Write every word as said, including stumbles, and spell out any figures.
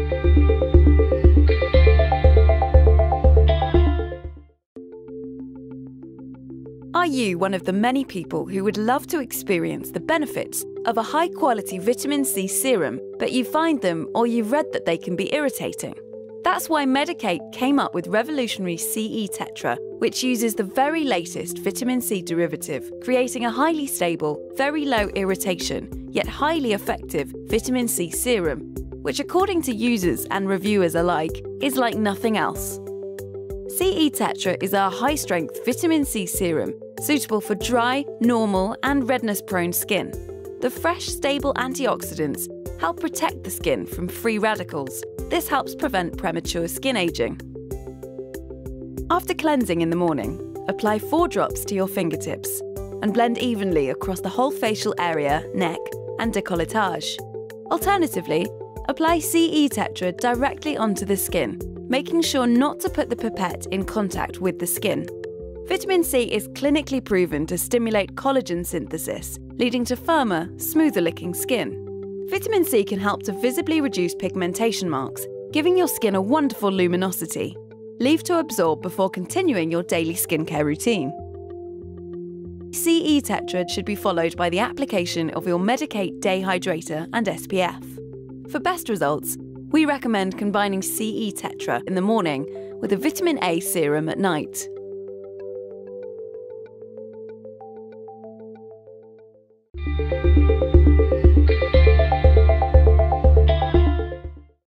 Are you one of the many people who would love to experience the benefits of a high-quality vitamin C serum, but you find them or you've read that they can be irritating? That's why Medik eight came up with revolutionary C-Tetra, which uses the very latest vitamin C derivative, creating a highly stable, very low irritation, yet highly effective vitamin C serum, which according to users and reviewers alike, is like nothing else. C-Tetra is our high-strength vitamin C serum, suitable for dry, normal and redness-prone skin. The fresh, stable antioxidants help protect the skin from free radicals. This helps prevent premature skin aging. After cleansing in the morning, apply four drops to your fingertips and blend evenly across the whole facial area, neck and décolletage. Alternatively, apply C-Tetra directly onto the skin, making sure not to put the pipette in contact with the skin. Vitamin C is clinically proven to stimulate collagen synthesis, leading to firmer, smoother-looking skin. Vitamin C can help to visibly reduce pigmentation marks, giving your skin a wonderful luminosity. Leave to absorb before continuing your daily skincare routine. C-Tetra should be followed by the application of your Medik eight Day Hydrator and S P F. For best results, we recommend combining C-Tetra in the morning with a vitamin A serum at night.